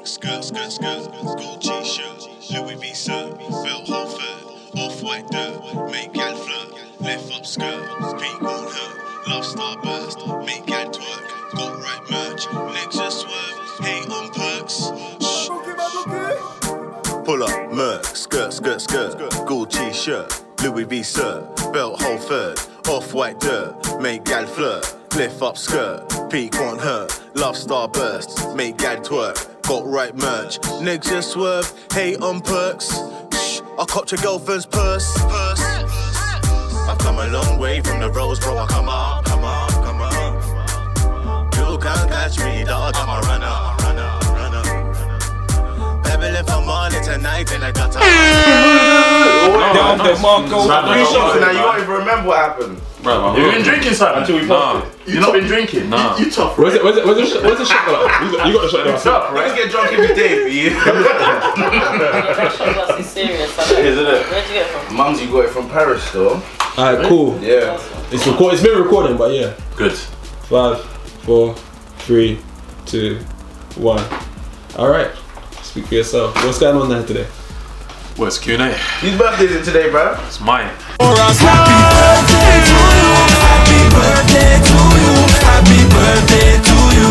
skirt, Gucci shirt, Louis V shirt, belt Holford, off-white dirt, make gal flirt, left up skirt, pink on her, love starburst, make gal twerk, got right merch, legs just swerve, hate on perks. Shh. Pull up, Merc, skirt, Gucci shirt, Louis V shirt, belt Holford, off-white dirt, make gal flirt, lift up skirt, peak on her, love starburst, make gal twerk, got right merch, niggas just swerve, hate on perks. Shh, I copped your girlfriend's purse. I've come a long way from the roads, bro. I come on. You can't catch me, dog. I'm a runner. Pebble if I'm on it tonight in the gutter. Down the Marco. 3 shots now, you don't even remember what happened. Bro, You've been drinking something until we posted. You've not been drinking? Nah. You tough. Where's the shot though? You got the shot there. Tough, right? Let's get drunk every day for you. That's serious. Isn't it? Where'd you get it from? Mumsy got it from Paris though. Alright, cool. Yeah. It's been recording, but yeah. Good. 5, 4, 3, 2, 1. Alright. Speak for yourself. What's going on there today? What's Q&A? Whose birthday is it today, bro? It's mine. Happy birthday to you. Happy birthday to you. Happy birthday to you.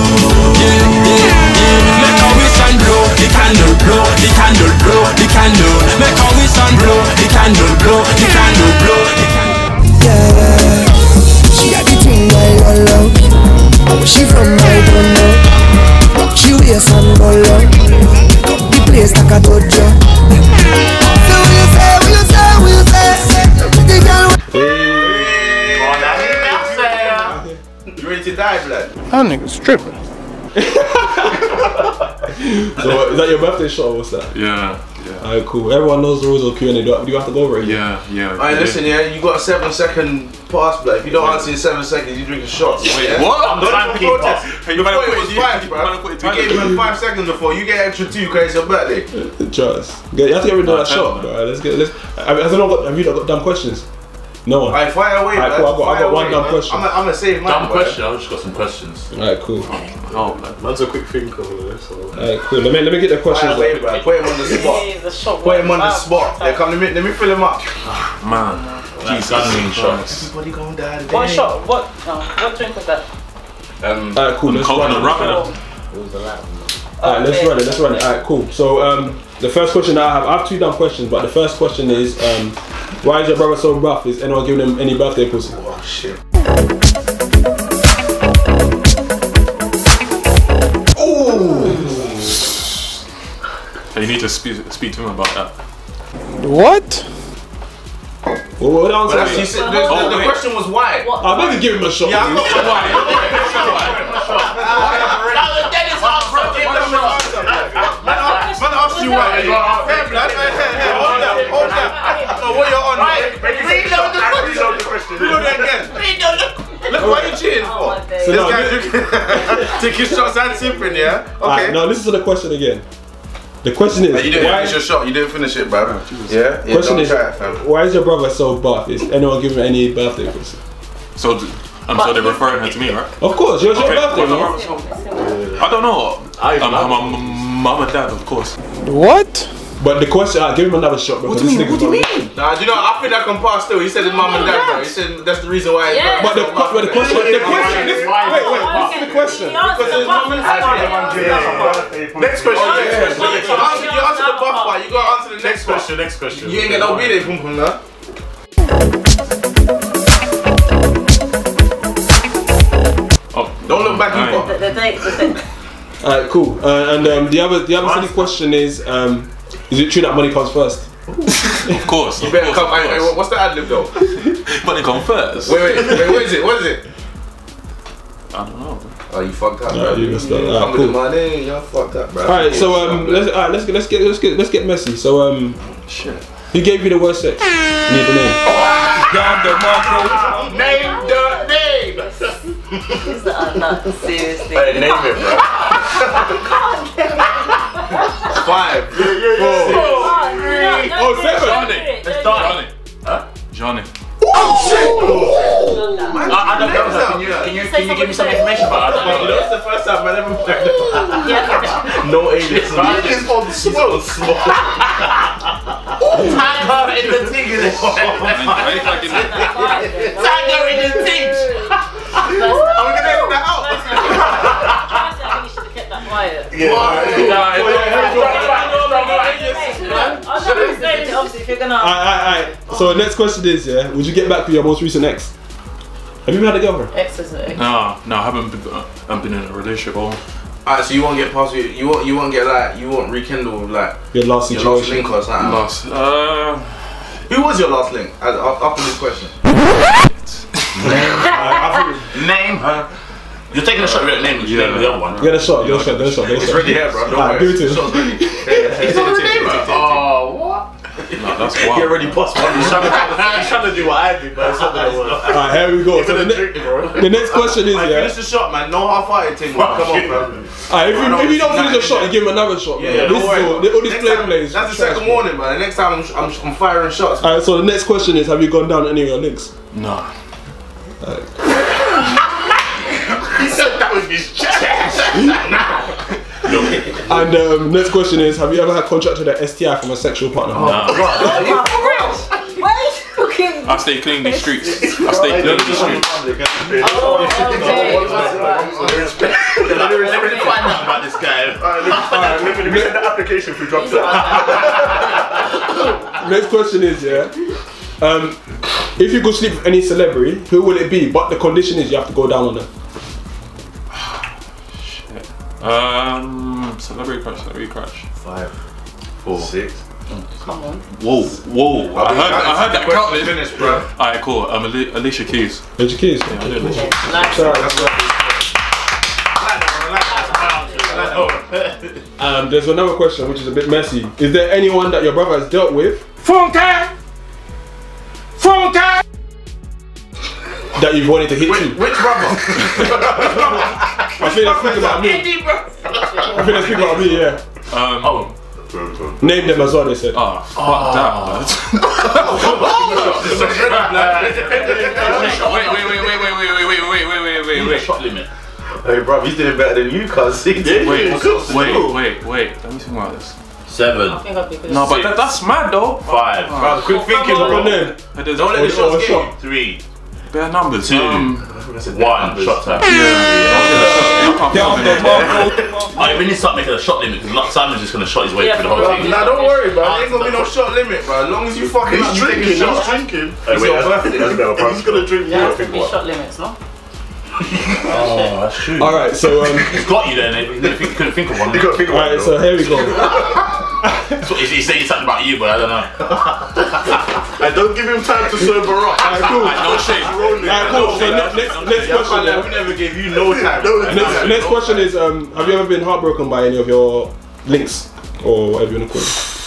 Make a wish and blow the candle, blow the candle, blow the candle. Make a wish and blow the candle, blow the candle, blow the candle. Yeah, she got the thing I love. She from I don't know. She wears some color. The place like a dojo. So will you say? The girl. You ready to die, blood? That nigga's tripping. So is that your birthday shot or what's that? Yeah. Alright, cool. Everyone knows the rules of Q&A. Do you have to go over it? Yeah. Alright, listen, yeah, you got a 7-second pass, blood. If you don't answer in 7 seconds, you drink a shot. Wait, yeah? what? I'm Don't timekeeper. protest. Hey, You thought it was 5, you bro. put it We gave him 5 seconds before. You get extra 2 because it's your birthday. Trust. You have to get rid of that shot, bro. Have you not got dumb questions? No one. Alright, fire away, Alright, blood. cool, I got one dumb question. I'm gonna save mine. Dumb question. I've just got some questions. Alright, cool. Oh, man. That's a quick thinker over there, so. Alright, cool. Let me get the questions. Fire away, bro. Put him on the spot. Put him on the spot. Yeah, come, let me fill him up. Man. Jeez, shots. Everybody gonna die today. What shot? What drink was that? Alright, cool. Let's run it. Coconut rum. Alright, let's run it. Alright, cool. So the first question that I have 2 dumb questions, but the first question is why is your brother so rough? Is anyone giving him any birthday pussy? Oh shit. You need to speak to him about that. What? Well, what the answer But is? the question was why. I'm going to give him a shot. Yeah, I'm not why. Man asked you why. Hey, blood. Hey, hold that. No, what you're on? Reload the question. Reload it again. Look, what are you cheating for? So This now, guy taking shots and sipping, yeah? Alright, Okay. now listen to the question again. The question is, You didn't finish your shot. You didn't finish it, bro. Yeah? question don't is, try it, fam. why is your brother so buff? Is anyone giving him any birthday pussy? So they're referring her to me, right? Of course, your Okay. birthday, no? I don't know. I'm mum and dad, of course. What? But the question, give him another shot. What do you mean? Nah, you know, I think I can pass still. He said his mum and dad, bro. He said that's the reason why. Yeah. But the question, wait, this is the question. Because his mum and dad. Next question. You answer the buff part. You gotta answer the next question. Next question. You ain't get no B-Day pum pum now. Oh, don't look back, you The date. Alright, cool. And the other silly question is it true that money comes first? Of course. You better come. Hey, what's the ad lib though? Money come first. Wait, what is it? What is it? I don't know. Oh, you fucked up, bro. You messed up. Come Alright, with the cool. money, you're fucked up, bro. Alright, so let's get messy. So Shit. who gave you the worst sex? Need the name. Down the Marco. Name the name. Seriously. Hey, name it, bro. 5, 4, 3. Oh, 7. Johnny. Let's start. Johnny. Oh shit! I don't know. Can you give me some information about it? You know, it's the first time I ever heard. Yeah. no alias. He's on smoke. Tag her in the thing. Tag her in the thing. Are we gonna edit that out? I think you should have kept that quiet. Obviously, if you're gonna. Alright. So the next question is, yeah, would you get back with your most recent ex? Have you ever had a girlfriend? Ex isn't it? No, I haven't been in a relationship. Alright, so you won't get past it. You won't get like you won't rekindle with like Your last your last situation. link or something. Who was your last link? After this question. Name her. You're taking a shot with the name. You name the other one. Get a shot. It's ready here, bro. Don't worry. Give it to him. Shot's ready. He's on the name. Oh, what? No, that's wild. Get ready, boss. He's trying to do what I do, but it's not gonna work. Alright, here we go. So the next question is, yeah. Finish the shot, man. No half-hearted thing. Come on, bro. Alright, if you don't finish your shot, you give him another shot. Yeah, This is all these play plays. That's the second warning, man. The next time I'm firing shots. Alright, so the next question is, have you gone down any of your links? No. He said that with his chest. And next question is, have you ever had contracted an STI from a sexual partner? No. I stay clean these streets. I stay clean these streets. Let me find out about this guy. Let me send the application for drop Next question is, yeah, if you could sleep with any celebrity, who will it be? But the condition is you have to go down on them. Celebrity crush. 5, 4, 6. Come on. Whoa. I heard that countless. Finished, bro. Alright, cool. Alicia Keys. Alicia Keys. Yeah, I did Alicia. Nice. There's another question which is a bit messy. Is there anyone that your brother has dealt with? Phone time! That you've wanted to hit you? Which brother? I think they're speaking about me. I think they're speaking about me, yeah. Name them as well, they said. Fuck that. Wait. Shot limit. Hey, bro, he's doing better than you, cuz. Wait. Let me think about this. 7. I think I'd be good. No, but that's mad though. 5. Bro, quick thinking, What's your bro. name? Don't let the shots get you. 3. Bare numbers. 2. 1. Shot time. Alright, we need to start making a shot limit because Simon's just gonna shot his way through the whole thing. Nah, don't worry, bro. There ain't gonna be no shot limit, bro. As long as you fucking He's drinking. It's your birthday. He's gonna drink Yeah, more. it's gonna be shot limits, no? Oh, that's true. Alright, so He's got you then. He couldn't think of one. alright, so here we go. So he's saying something about you, but I don't know. And don't give him time to sober up. Alright, cool. No shade. Alright, cool. So next question, yeah. We never gave you no time. Next question is, have you ever been heartbroken by any of your links or whatever you want to call it?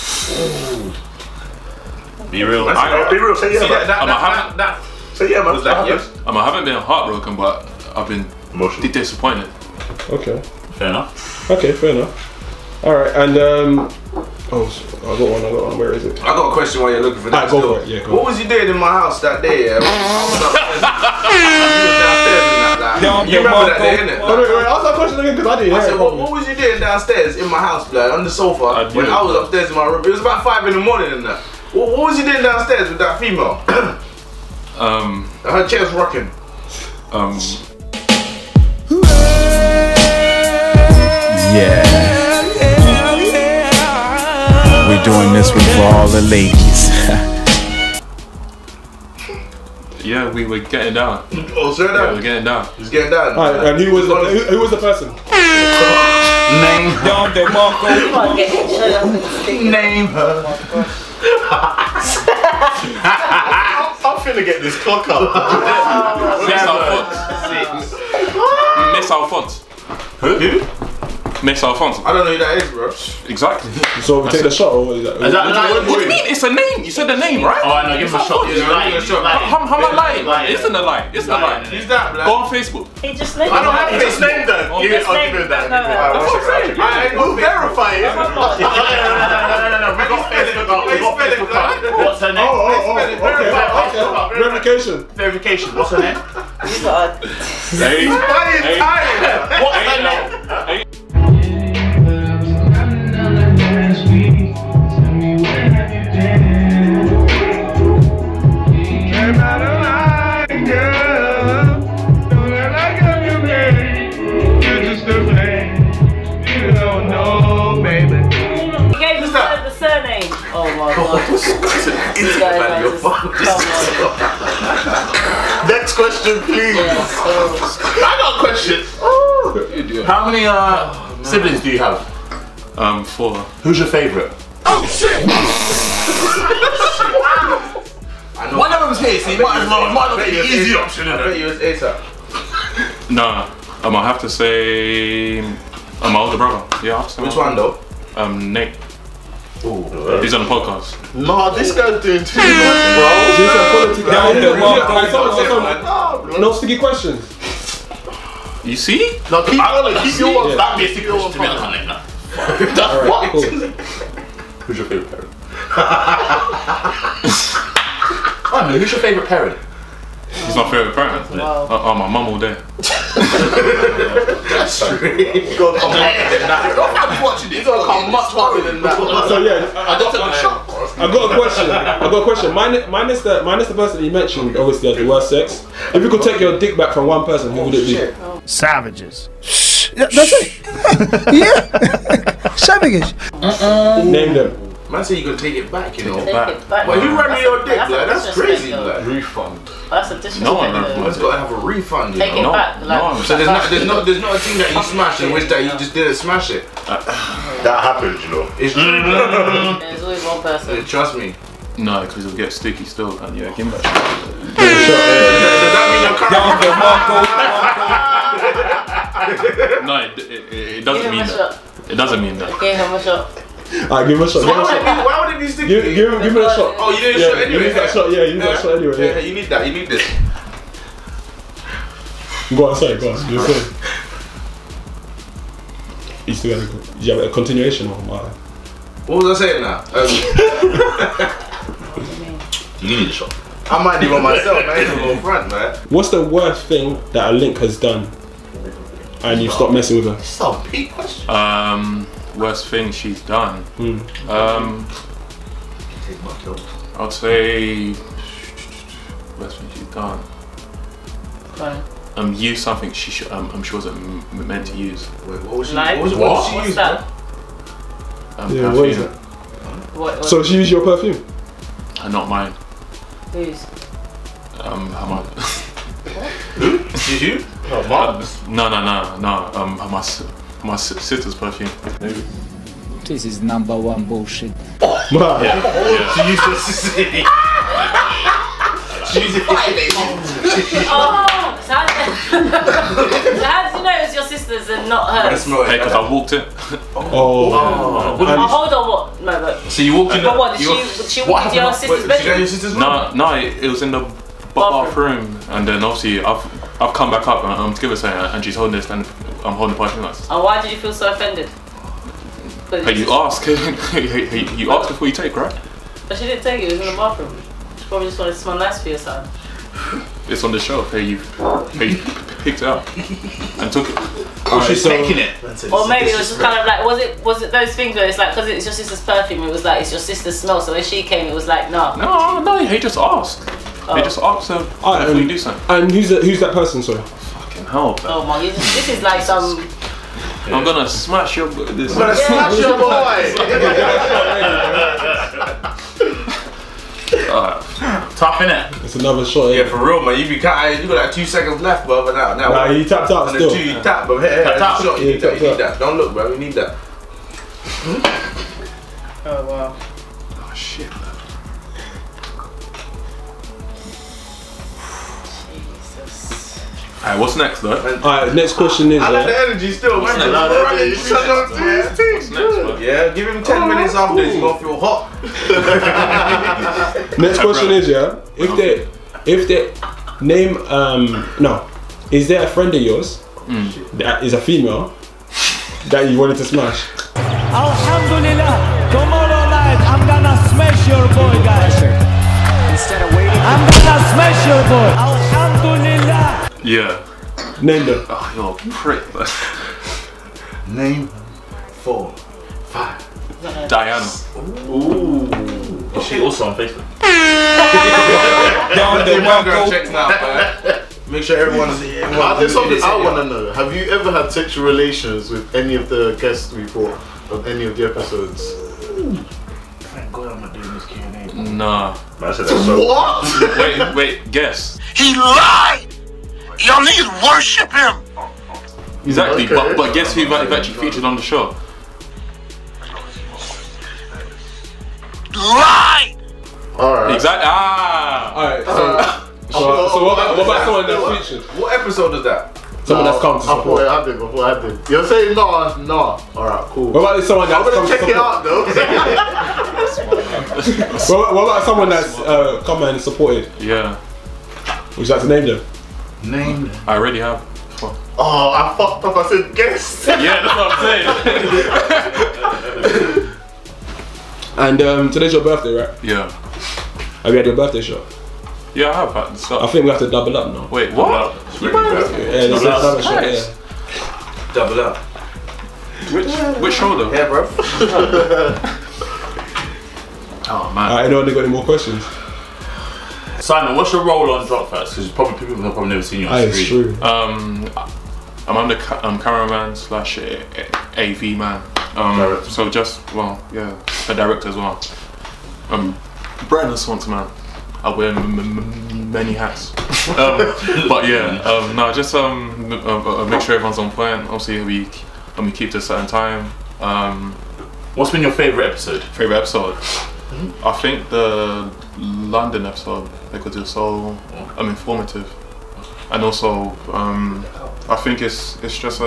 Be real. Be real. Say yeah, man. Say yeah, man. Was that yes? I haven't been heartbroken, but I've been Emotional. disappointed. Okay. Fair enough. Okay, fair enough. Alright, and oh, I got one. Where is it? I got a question while you're looking for that. Go for it. Yeah, go. What was you doing in my house that day? Yeah? I was downstairs and that. You remember that day, innit? Wait, ask that question again because I didn't hear I said, it. what was you doing downstairs in my house, blood, on the sofa when I was upstairs in my room? It was about 5 in the morning and that. What was you doing downstairs with that female? Her chair's rocking. We're doing this one for all the ladies. Yeah, we were getting down. Oh, straight Yeah, down? we're getting down. He's getting down. Alright, and who was the person? Name her. Name her. I'm finna get this clock up. Miss Alphonse. Who? Miss Alphonse. I don't know who that is, bro. Exactly. So we take the shot or what is that? Is that What do you mean? It's a name. You said the name, right? Oh, I know. Give him a shot. Yeah, give him a shot. How am I lying? Isn't a lie. It's a lie. Who's that, blood? Go on Facebook. He just named I don't have Just name them. He just named that. We'll verify it. No. We got Facebook up. We got Facebook up. What's her name? Verification. Verification. What's her name? You got a... Hey. What's her name? Next question, please. I got a question. How many siblings do you have? 4. Who's your favourite? Oh shit! One of them's here, so you might as well get the easy option. I bet you it's ASAP. Nah, I have to say my older brother. Yeah, Which one though? Nate. He's on the podcast. Nah, this guy's doing too much, bro. No sticky questions. You see? No, keep your one. That makes the question to me. I can't let that. Alright, cool. Who's your favourite parent? I don't know, who's your favourite parent? He's my favourite parent. Wow. Oh, my mum all day. That's true. You gotta come I'm watching this. You gotta come much harder than that. So yeah, I don't take a shot. I got a question. Minus the person you mentioned, obviously, as the worst sex. If you could take your dick back from one person, who would it be? Savages. Yeah, that's it. Yeah. Savages. Name them. Man say you gonna take it back, you know. Take it back. Well, you ran me your dick, That's a blood. That's disrespect, crazy, though. blood. refund. That's a disrespect. No one though. Man's gotta have a refund, you Take know. it back. Like, So there's not a thing that you smashed in which that you just didn't smash it. That happens, you know. It's true. There's always one person. Trust me. No, because it'll get sticky still. And yeah, give him that. Does that mean you're No, it Give doesn't him mean a that. shot. It doesn't mean that. Give him a shot. Alright, give him a shot. Why would it be sticky? Give him a shot. Oh, you didn't Yeah, shot anyway. you need that shot. Yeah, you need that shot anyway. Yeah, Yeah. you need that. You need this. Go on, sorry, go on. You were saying. You still got to go. You have a continuation or what? What was I saying now? You need a shot. I might even myself, man. Ain't no front, man. What's the worst thing that a link has done and you stopped messing with her? This is a big question. Worst thing she's done. I'd say worst thing she's done. Fine. Use something she wasn't meant to use. Wait, what was she? Like, What she what's used? that? Yeah, what is it? What? So she used your perfume? Not mine. Who's? How much? Did you? No, Mark. No. My sister's perfume. This is #1 bullshit. Wow. Yeah. She used to see. She used to Oh! So how did you know it was your sister's and not hers? Hey, because I walked in. Oh. Oh, hold on, what? No, but. So you walked in. But what? Did she walk into your sister's bedroom? Your sister's room? No, it was in the bathroom, and then obviously I've come back up and I'm to give her something, and she's holding this, and I'm holding the perfume. And why did you feel so offended? Hey, you ask. You ask before you take, right? But she didn't take it. It was in the bathroom. She probably just wanted to smell nice for your son. It's on the shelf. Hey, you picked it up and took it. Oh, she's taking it. Or maybe it was just kind of like, was it those things where it's like, because it's your sister's perfume, it was like, it's your sister's smell, so when she came, it was like, no. No, he just asked. He just asked her before you do something. And who's that person, sorry? Fucking hell. Oh my, this is like some... I'm gonna smash your boy. I'm gonna smash your boy. Tough, innit? It's another shot. Yeah, for real, man. You got like 2 seconds left, bro. But now. Nah, you tapped out and still. then 2 you tap, but hey, Tapped out. shot. You need Yeah, that. You tapped need that. Don't look, bro. We need that. Oh wow. Oh shit. Jesus. Alright, what's next though? Alright, next question is. I like the energy still, man. I like the energy. What's next, bro? Yeah, give him 10 minutes after this. You're gonna feel hot. Next question is, yeah, if they name no, is there a friend of yours that is a female that you wanted to smash? Alhamdulillah, tomorrow night I'm gonna smash your boy, guys. Instead of waiting, I'm gonna smash your boy. Alhamdulillah. Yeah. Name them. Oh, you're a prick. Name 4, 5. Diana. Is she also on Facebook? Do background checks now, man. Make sure everyone's. There's something I want to know. Have you ever had sexual relations with any of the guests we brought on any of the episodes? Thank God I'm not doing this Q&A. Nah. Man, I said that's so. What? Wait, guess. He lied! Y'all niggas worship him! Exactly, Okay. but guess who actually featured on the show? Lied! Alright. Exactly. Ah. Alright, so what about someone that's featured? What episode is that? Someone that's come to I thought support. it happened before it happened. You're saying no. Alright, cool. What about someone I'm that's come gonna to check it support? out though. What about someone that's come and supported? Yeah. Would you like to name them? Name them. I already have. Oh, I fucked up. I said guess. Yeah, that's what I'm saying. And today's your birthday, right? Yeah. Have you had your birthday shot? Yeah, I have at the start. I think we have to double up now. Wait, what? Yeah, this is double shot, yeah. Double up. Which shoulder? Yeah, bro. Oh man. Alright, anyone got any more questions? Simon, what's your role on Drop Fast? Because probably people have probably never seen you on It's screen. true. I'm the cameraman slash AV man. Director. So just a director as well. Brand and sponsor man. I wear many hats. But yeah, no, just make sure everyone's on point. Obviously, we keep to a certain time. What's been your favourite episode? Favorite episode? I think the London episode, because it's so informative, and also I think it's just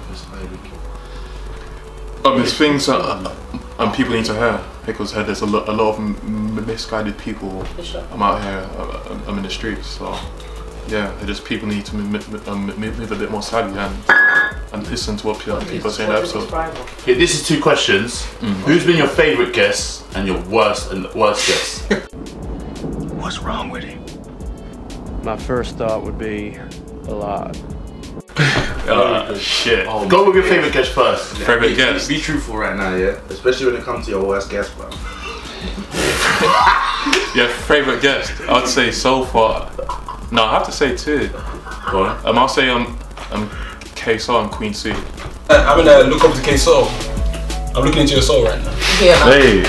it's things that people need to hear, because there's a lot of misguided people out here in the streets. So yeah, just people need to move a bit more savvy and listen to what people say in the episode. Okay, this is 2 questions. Who's been your favourite guest and your worst guest? What's wrong with him? My first thought would be a lot. Shit. Go with your favourite guest first. Favorite guest? Be truthful right now, yeah? Especially when it comes to your worst guest, bro. Yeah, favorite guest. I'd say so far. No, I have to say 2. Go on. I'll say K-Soul and Queen C. I'm gonna look up to K-Soul. I'm looking into your soul right now. Yeah. Hey.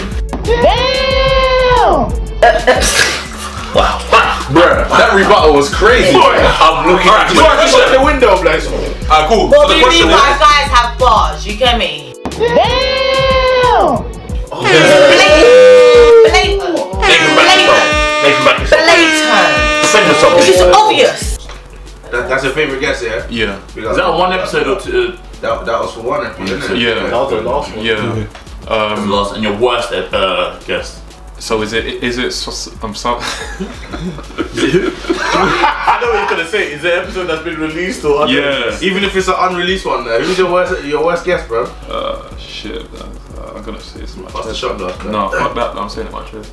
Wow. Bruh, that rebuttal was crazy. I'm looking at you. Just shut the window, bless. Alright, cool. What So do the you question mean is, why guys have bars? You get me? Blatant. This is obvious. That's your favorite guest, yeah? Yeah. Is that on one episode or 2? That was for one episode, isn't it? Yeah. That was the last one. Yeah. Last and your worst guest? So is it I know what you're gonna say. Is it an episode that's been released or Yeah. Even if it's an unreleased one, who's your worst guest, bro? Shit, I'm gonna say it's my What's the chest. shot, though? No, fuck that, I'm saying it my chest.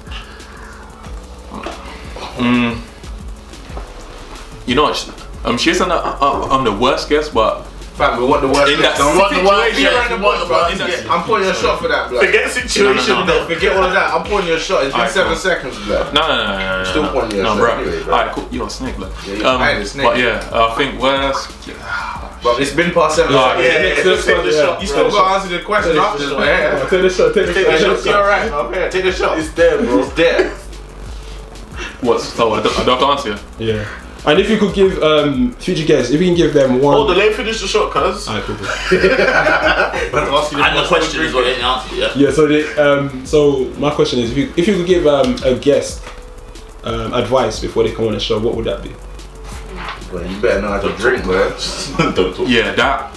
You know what, she isn't I'm the worst guest, but Fam, we want the worst in that guest. situation, I'm pouring you a shot for that, blood. Forget situation. No. Forget all of that. I'm pouring you a shot. It's been Alright, 7 cool. seconds, blood. No. Still pouring you a No, shot bro. anyway, bro. Alright, cool. You're a snake, blood. Yeah, you're hiding a snake. But yeah, I think worst. But it's been past 7 Alright, seconds. next Take the one, shot. You still got to answer the question after this, man. take the shot, take the Take the shot. shot. You're alright. Okay, take the shot. It's there, bro. It's there. What? So I don't have to answer. Yeah. And if you could give future guests, if you can give them one. Oh, let me finish the shot, cuz. Alright, cool. And the question is what they answered, yeah? Yeah. So my question is, if you could give a guest advice before they come on the show, what would that be? Well, you better know how to drink, man. Don't talk. Yeah, that.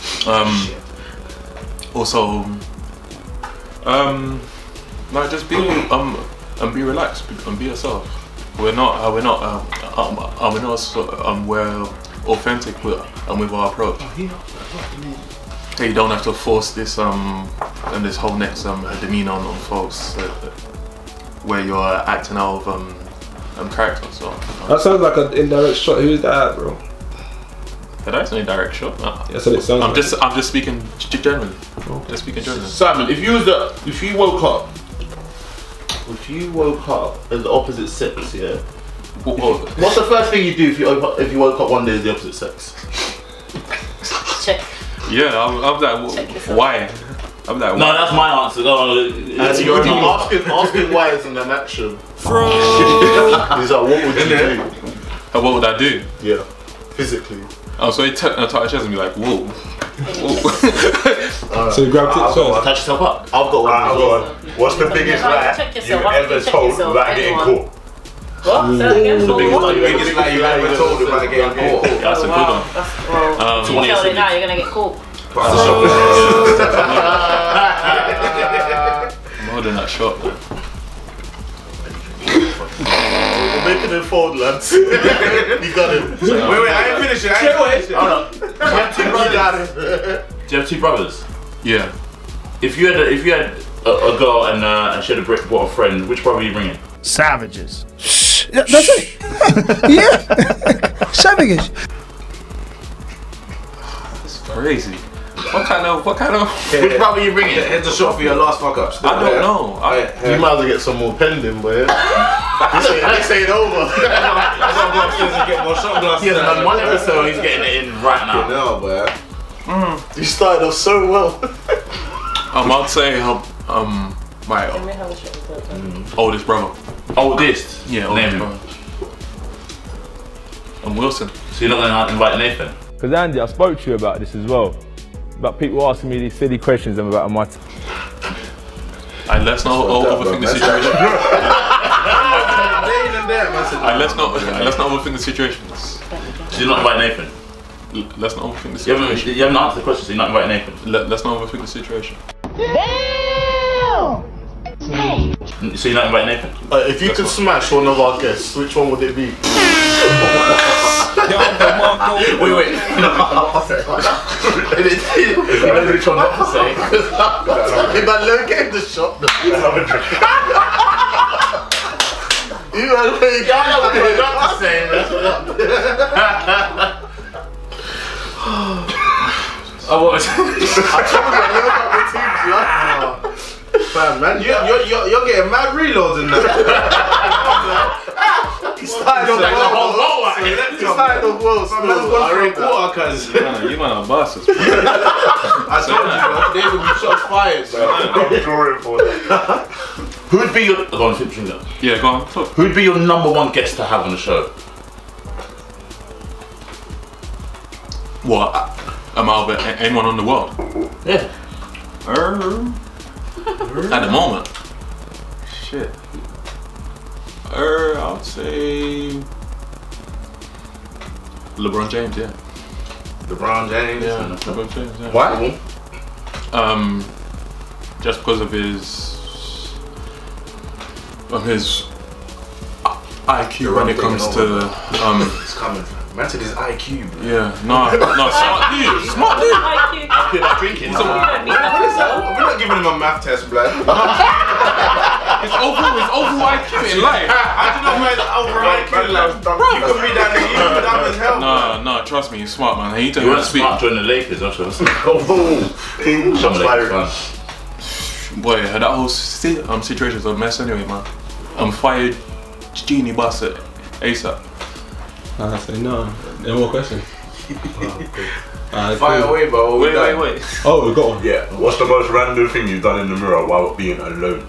Also, like just be relaxed and be yourself. We're authentic with our approach. Hey, you don't have to force this and this whole next demeanor on folks where you're acting out of character. So That sounds like an indirect shot. Who is that, bro? that's an indirect shot. That's what it sounds like. I'm just speaking generally. Just speaking generally. Simon, if you woke up as the opposite sex, yeah. What's the first thing you do if you woke up one day as the opposite sex? Check. Yeah, I'm like, Check yourself. why? I'm like, No, that's my answer. No, asking why isn't an action. He's like, what would you do? What would I do? Yeah, physically. Oh, so he touch his chest and be like, whoa. So you grabbed it first. Touch yourself up. I've got one. What's the biggest lie you've ever told without getting caught? What? Say that again? The biggest lie you ever told about getting caught. That's a good one. You tell it now, you're gonna get caught. I'm holding that shot, man. We're making it fold, lads. You got it. Wait, I ain't finished it. Hold on. Do you have two brothers? Yeah. If you had a girl and she had brought a friend, which brother are you bringing? Savages. Yeah, that's it. Yeah. Savages. That's crazy. What kind of? Which brother are you bringing? Heads a shot for your last fuck ups. I don't know. You might as well get some more pending, boy. This ain't over. I'm going upstairs and get more shot glasses. Yeah, done one episode, he's getting it in right now. No, boy. You started off so well. I'd say my oldest brother. Oldest? Yeah, Name him. I'm Wilson. So you're not going to invite Nathan? Because Andy, I spoke to you about this as well. About people asking me these silly questions about my Let's not overthink the situation. Let's not overthink the situations. So you're not inviting Nathan? Let's not overthink the situation. You haven't answered the question, so you're not inviting Nathan? Let's not overthink the situation. So you're not inviting Nathan? If you could smash one of our guests, which one would it be? Wait. You know which one not to say. If I don't get the shot, you know what not to say. I told you, I never got the teams, Man, you're getting mad reloads in that. He started off well. I read quarter, cuz. You man are bastards. I told you, man. They would be shots fired, man. I'm drawing for that. Who would be your... Go on, yeah, go on. Who would be your #1 guest to have on the show? What? Out of anyone on the world? Yeah. At the moment. Shit. I would say LeBron James, yeah. LeBron James? Yeah, LeBron James, yeah. Why? Just because of his IQ when it comes to It's coming. Man said his IQ, bro. yeah, no, smart dude. IQ. IQ about drinking. You don't need nothing, so. We're not giving him a math test, blood. His overall IQ in life. I do not know over IQ in life. You could be that nigga, you dumb as hell. No, trust me, he's smart, man. He You weren't smart during the Lakers, I'm sure. Some Lakers. Boy, that whole situation's a mess anyway, man. I'm fired genie boss at ASAP. I say no. No more questions. Fire away, bro. Wait. Oh, we got one. Yeah. What's the most random thing you've done in the mirror while being alone?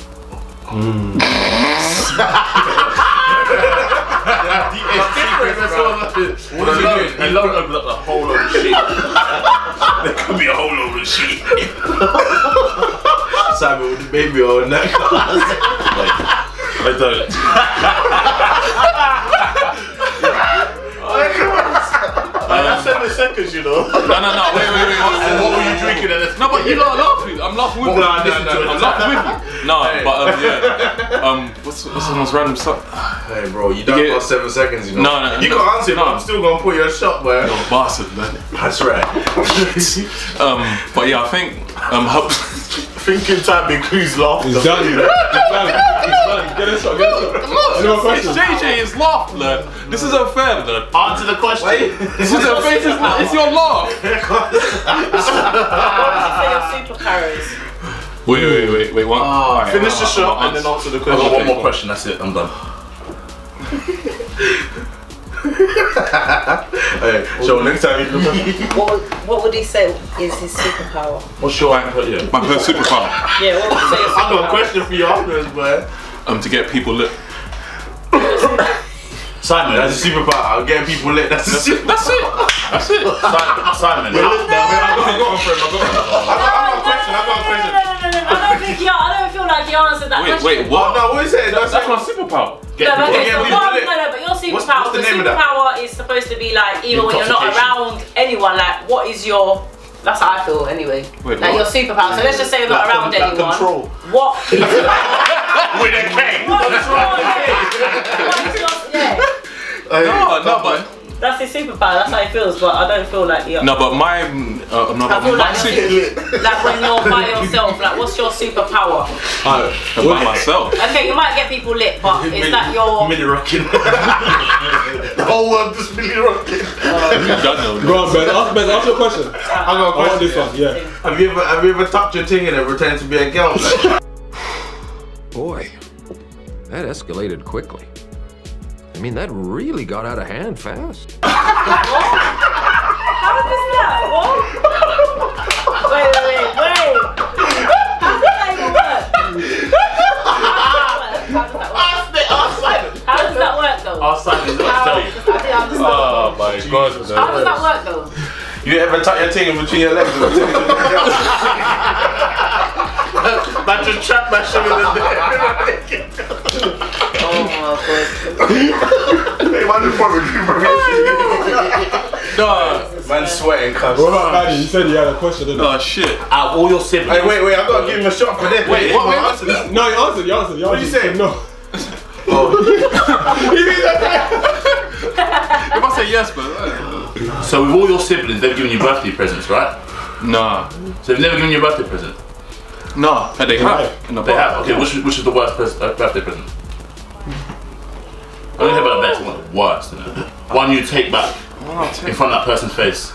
It's different, that's all that is. What are you doing? Alone opens up a whole load of shit. There could be a whole load of shit. Simon with the baby on that. I don't. That's 7 seconds, you know. No, wait. And what were you drinking at this? No, but you lot are laughing. I'm laughing with you. I'm laughing with you. No, but what's the most random stuff? Hey, bro, you done for 7 seconds, you know. No. You can answer, but I'm still gonna put your shot, man. You're a bastard, man. That's right. But yeah, I think Thinking time includes laughter. He's done. He's done. Get a shot. It's JJ, it's laugh, lad. This is unfair, lad. Answer the question. This is a face, it's your laugh. Wait, one. Finish the shot and then answer the question. I've got one more question, that's it, I'm done. Hey, so next time you What would he say is his superpower? What's your my first superpower? Yeah, what would you say is I got a question for you afterwards, boy. To get people lit. Simon, that's a superpower. I'm getting people lit. That's it. That's it. Simon. I got a question. No, I don't feel like he answered that question. Wait, what? No, what is it? That's my superpower. But your superpower, the name of that? superpower is supposed to be like, even when you're not Intoxication. around anyone, like, what is your, that's how I feel anyway. Wait, like what? your superpower. So let's just say you're not around anyone. Control. What is With a K. what is your, yeah. No, but That's his superpower, that's how he feels, but I don't feel like no, but my I feel like, like when you're by yourself, like what's your superpower? by myself. Okay, you might get people lit, but is that your... Milli rocking. The whole world just milli rocking. Go on, Ben. Ask your question. I got a I want question. this one, yeah. Have you ever tucked your thing and it pretended to be a girl? Boy, that escalated quickly. I mean, that really got out of hand fast. How does that? What? Wait. How does that even work? How does that work though? Our Simon is going to tell you. I didn't understand. Oh my God. How does that work though? You ever tuck your thing in between your legs? Man just trap my shit in the Oh my God. Hey, man, just probably man sweating, cuz. What about Manny? You said you had a question, didn't you? Oh shit. Out of all your siblings. Hey, wait, I gotta give him a shot for this. Wait, what? No, you answered. What did you say? No. If I say yes, but So with all your siblings, they've given you birthday presents, right? nah. So they've never given you a birthday present? Nah, they have. In the They past. have. Okay, which is the worst birthday present? I don't care about the best, I want the worst. Isn't it? One you take back in front of that person's face.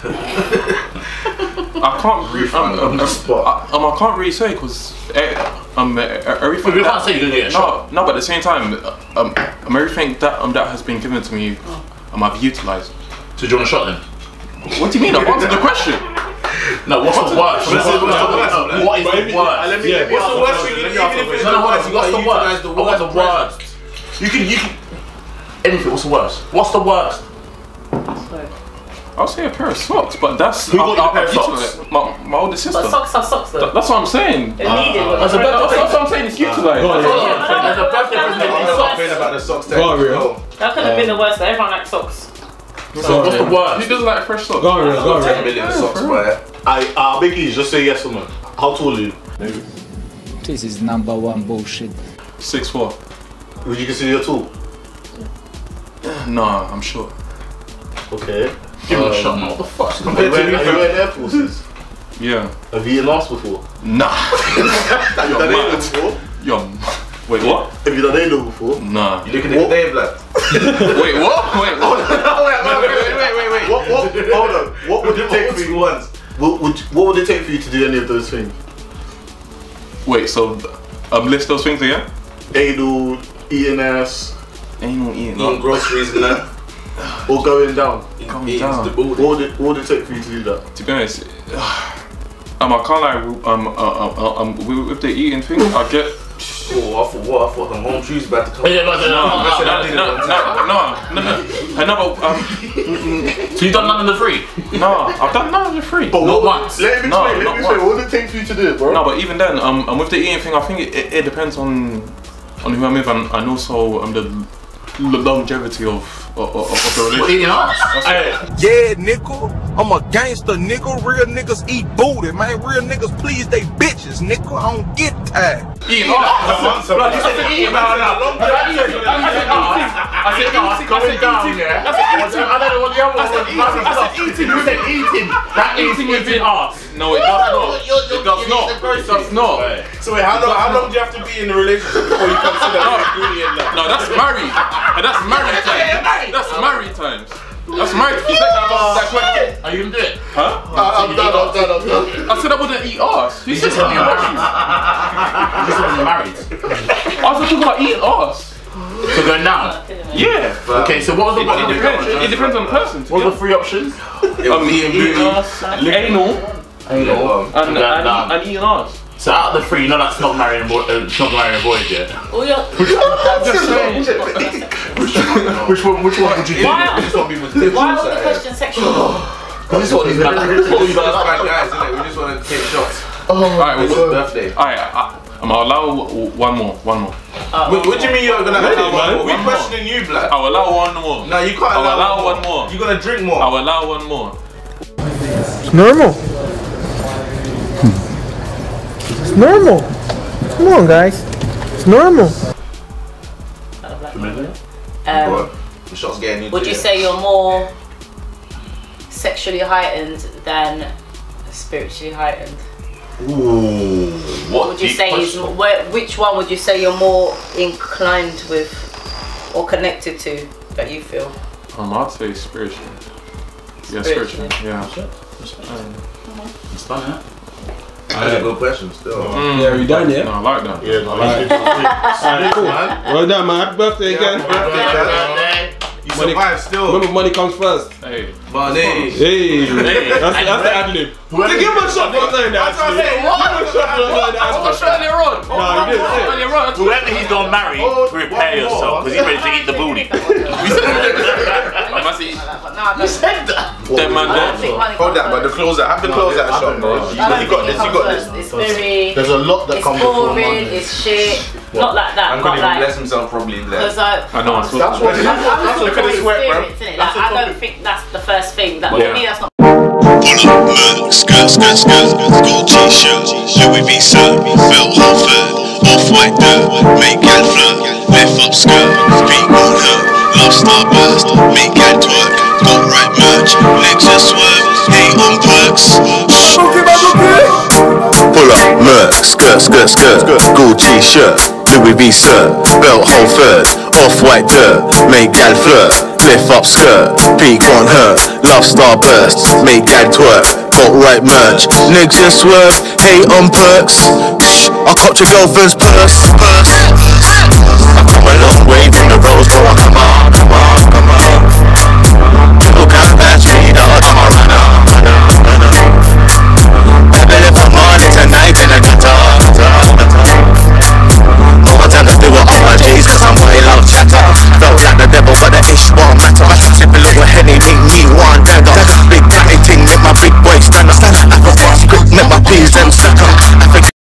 I can't really. I can't really say because everything. You can't say you're gonna get a shot. No, but at the same time, everything that that has been given to me, I've utilised. So do you want a shot then? What do you mean? I've answered the question. No, what's the worst? What is the worst? What's the worst thing? Even if it's the worst, what's the worst? I want the worst. You can anything. What's the worst? What's the worst? I'll say a pair of socks, but that's Who got you a pair of socks? My older sister. But socks are socks though. That's what I'm saying. They're needed. That's what I'm saying. It's utilised. There's a birthday present in socks. about the socks. Go on, Rio. That could have been the worst though. Everyone likes socks. So what's the worst? Who doesn't like fresh socks? Go on, Rio. Go on, 10 Rio. million socks, boy. Biggie, just say yes or no. How tall are you? This is #1 bullshit. 6'4". Would you consider you're tall? Nah, I'm short. Okay. Give him a shot, man. What the fuck? Have you wearing Air Forces? Yeah. Have you eaten ass before? Nah. Have you done anal before? Yo. Wait, what? Have you done anal before? Nah. You looking at the day, blood? Wait, what? Wait, what? Wait. Hold on. What would it take for you? What would it take for you to do any of those things? Wait, so list those things again? Anal, eating ass, Eating groceries and that. or going down? Going down. What would it take for you to do that? To be honest, I can't lie. With the eating thing, I get. Oh, I thought the home shoes about to come. No. So you've done none of the three? No, I've done none of the three. But Not once. Let me explain. What would it take for you to do it, bro? No, but even then, with the eating thing, I think it depends on who I'm with and also the longevity of the relationship. Eating ass? Yeah, nigga. I'm a gangster, nigga. Real niggas eat booty, man. Real niggas please they bitches, nigga. I don't get tired. Eating ass. Blood, you said eating ass. I said going down, yeah. I don't know what the other one was. I said eating. You said eating. That eating is in ass. No, it does not. It does not. It does not. So wait, how long do you have to be in the relationship before you consider ingredient? No, that's married. That's married time. That's married times. That's married. That question. Are you gonna do it? Huh? I'm done. I said I wouldn't eat ass. You just said you're married. You just said you're married. I was talking about eating ass. So going down. Yeah. Okay, so what was the one? It depends on the person. What were the 3 options? Eating anal, and eating ass. So out of the 3, you know that's not marrying a boy, yet. Which one would you do? Why was the question sexual? This one is bad guys, isn't it? We just want to take shots. Alright, it's his birthday. Alright, I'm gonna allow one more. What do you mean you're gonna allow one more? We're questioning you, Black. I'll allow one more. No, you can't allow one more. You're gonna drink more. I'll allow one more. It's normal. It's normal. Come on, guys. It's normal. The shot's getting into Would you say you're more sexually heightened than spiritually heightened? Ooh. What would you say is which one would you say you're more inclined with or connected to that you feel? I'd say spiritual. Yeah, spiritual. Yeah. It's fun, huh? That's a good question still. Yeah, we done, yeah? No, I like that. Yeah, I like it. Cool. Well done, man. Happy birthday again. You survived still. Remember, money comes first. Hey. Money. Hey. That's the ad-lib. Give him a shot for saying that. Give him a shot for saying that. I was earlier on. No, you didn't. Whoever he's gonna marry, prepare yourself, because he's ready to eat the booty. You said that. Dead man dead. Hold that, but the closer. Have the closer shot, bro. You got this. You got this. It's very. There's a lot that comes before boring. Monday. It's shit. Not like that. I'm gonna even bless himself probably in there. Because I Look know. at the sweat, bro. I don't think that's the first thing. That to me, that's not. Pull up, look, skirt, Gucci shirt, Louis V shirt, belt Holford, off-white dirt, make gal flirt, lift up skirt, peak on her, love starburst, make gal twerk, got right merch, legs just swerve, hate on perks. Pull up, look, skirt, Gucci shirt, Louis V shirt, belt Holford, off-white dirt, make gal flirt, lift up skirt, peak on her, love starburst, make gal twerk, got right merch, niggas just swerve, hate on perks. I copped your girlfriend's purse. I've come a long way from the rose, bro, I come out